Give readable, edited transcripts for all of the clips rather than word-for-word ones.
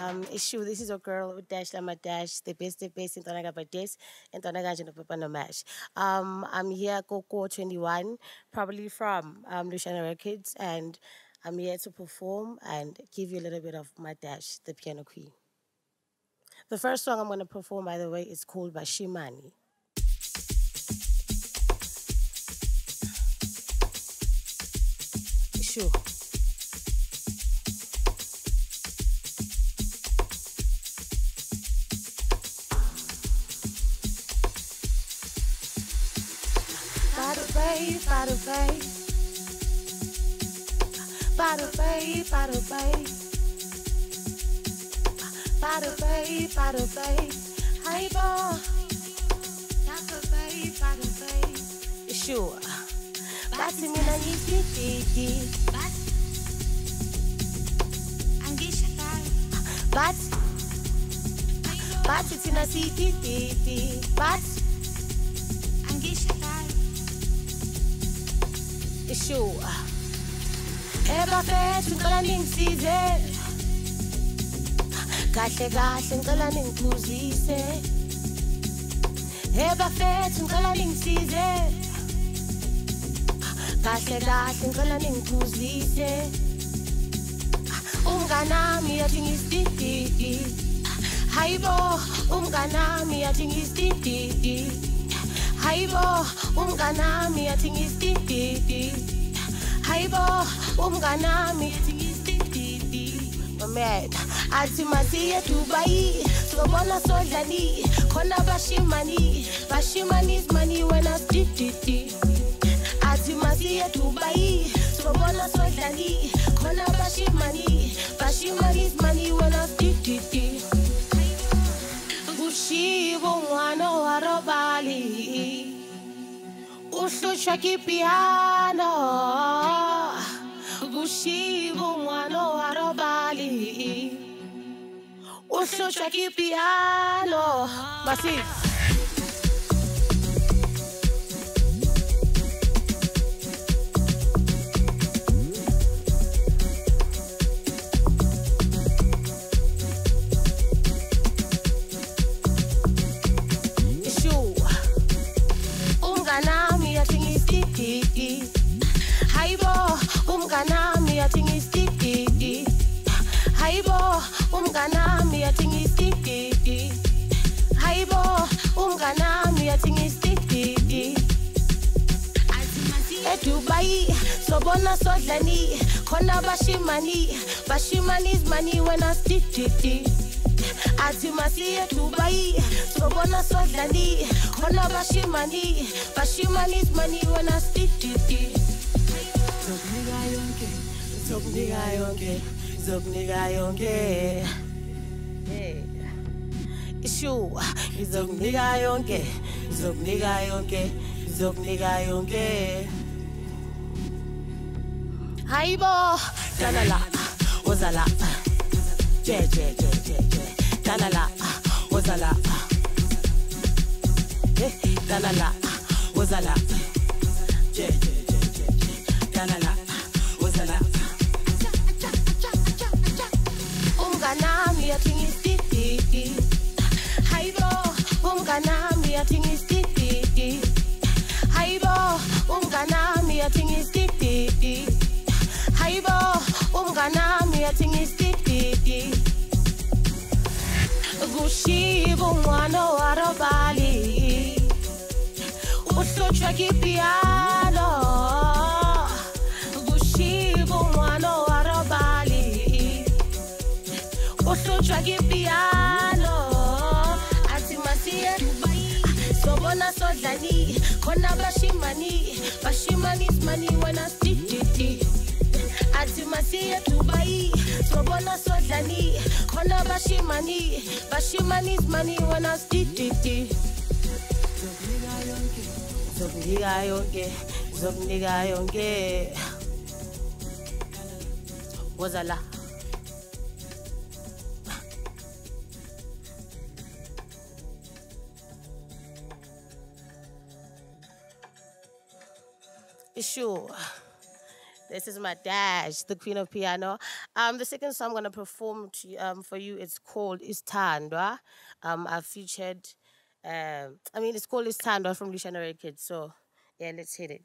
Issue, this is your girl with Dash Lama Dash, the best in Thumaka by Des, and Thumaka no Papa no Mash. I'm here, Coco 21, probably from Luciana Records, and I'm here to perform and give you a little bit of my Dash, the piano queen. The first song I'm going to perform, by the way, is called Bashimani. Sure. Bada bay, bada bay. Bada bay, bada bay. Bada bay, bada bay. Hi, bo. Bada bay, bada bay. Sure. Bati mina nyititi. But it's in a city, but it's sure. Eba fet ngicela ningisize. Kahle kahle ngicela ningiphuzise. Eba fet ngicela ningisize. Kahle kahle ngicela ningiphuzise. Umnganami yathi ngisititi. Hayibo umnganami yathi ngisititi. Hayibo umnganami yathi ngisititi. Hayibo umnganami yathi ngisititi. Mama athi masiye Dubai sobona sodlani khona bashimani. Bashimani's money when I stititi. Athi masiye Dubai sobona sodlani khona bashimani. Bashimani's money when I stititi. Bushibo mwana wa robali uhlutshwa kipiano. Bushibo mwana wa robali uhlutshwa kipiano. Massive. Umnganami yathi ngisititi. Hayibo umnganami yathi ngisititi. Hayibo umnganami yathi ngisititi. Dubai sobona sodlani khona bashimani. Bashimani's money when I stititi. Athi masiye Dubai sobona sodlani khona bashimani. Bashimani's money when I stititi. Zokniga yonke, zokniga yonke. Hey, issue. Zokniga yonke, zokniga yonke, zokniga yonke. Hayibo, dalala, ozala, je. Dalala, ozala, dalala, ozala, je. Dalala, ozala. Umnganami yathi ngisititi. Hayibo umnganami yathi ngisititi. Hayibo umnganami yathi ngisititi. Hayibo umnganami yathi ngisititi. Bushibo mwana wa robali uhlutshwa kipiano. Bushibo mwana wa robali uhlutshwa kipiano. Athi masiye Dubai sobona sodlani khona bashimani. Bashimani's money when I stititi. Athi masiye Dubai sobona sodlani khona bashimani. Bashimani's money when I stititi. Zokniga yonke, zokniga yonke. Wazala. Sure. This is Madesh, the queen of piano. The second song I'm gonna perform for you, it's called Istandwa. I featured, it's called Istandwa from Luciana Kids. So yeah, let's hit it.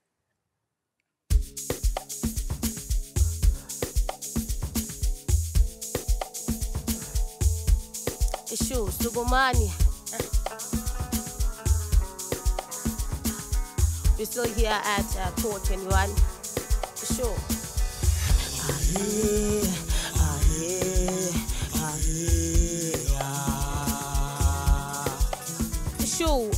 Ishu Sugumani. We're still here at Court 21. Sure. Sure.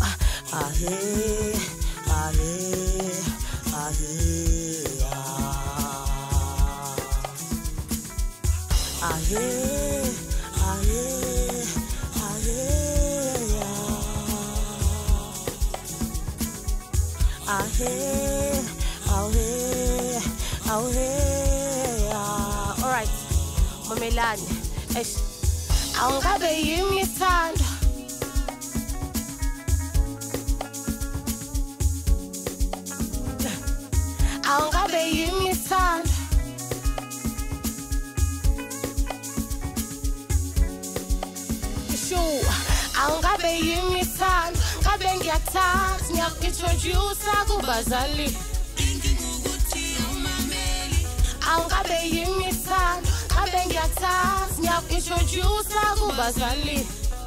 Alright, Mamelani. Angabe yimi thando. Angabe yimi thando. Sure, angabe yimi thando. Ngabe ngiyathanda ngiyaku-introduce kubazali. Angabe yimi thando. Ngabe ngiyathanda ngiyaku-introduce kubazali.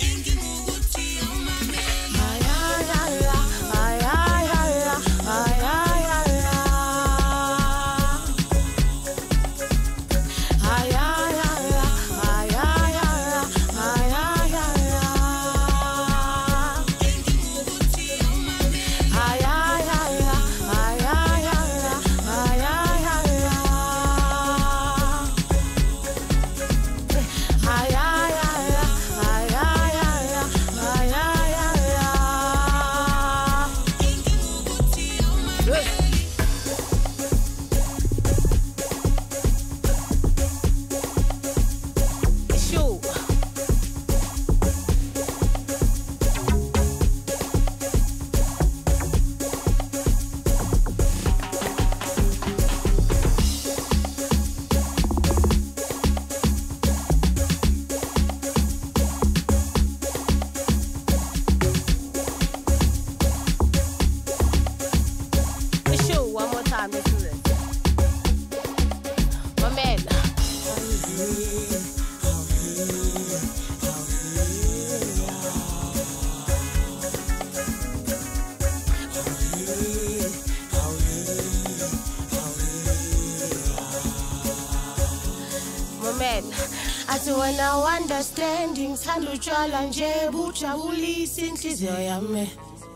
Atiwena understanding thanda utshwala nje bujabulisa inhliziyo yami.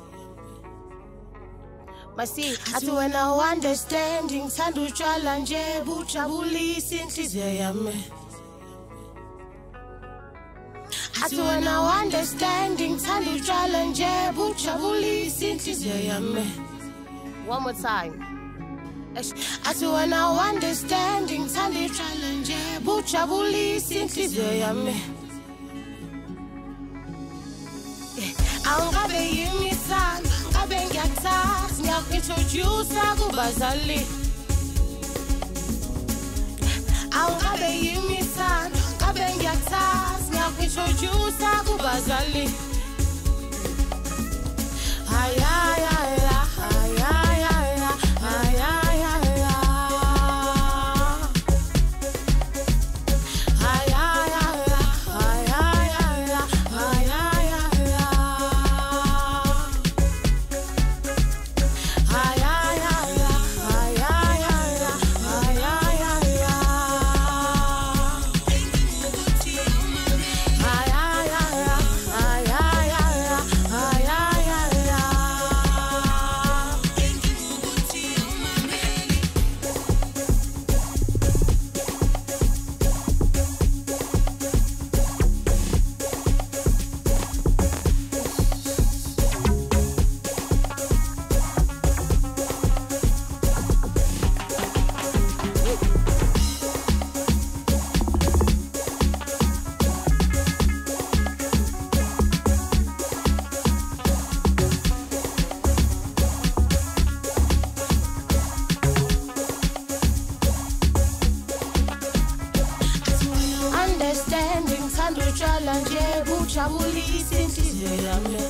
Masi atiwena understanding thanda utshwala nje bujabulisa inhliziyo yami. Atiwena understanding thanda utshwala nje bujabulisa inhliziyo yami. One more time. Atiwena understanding thanda utshwala nje bujabulisa inhliziyo yami. Angabe yimi thando. Ngabe ngiyathanda ngiyaku-introduce kubazali. Angabe yimi thando. Ngabe ngiyathanda ngiyaku-introduce kubazali. bujabulisa inhliziyo yami.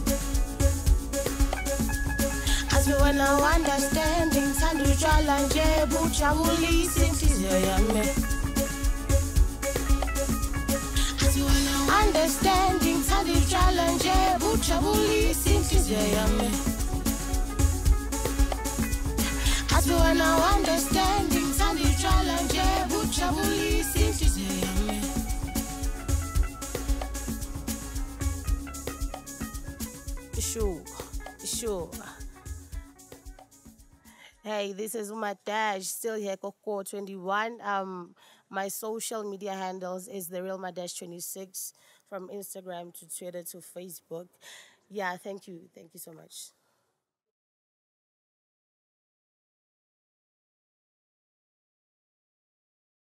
As we wanna understanding, thanda utshwala nje bujabulisa inhliziyo yami. As we wanna understanding, thanda utshwala nje bujabulisa inhliziyo yami. As we wanna understanding, thanda utshwala nje bujabulisa inhliziyo yami. Sure. Hey, this is Madesh, still here, Coco 21. My social media handles is the real Madesh 26, from Instagram to Twitter to Facebook. Yeah, thank you so much.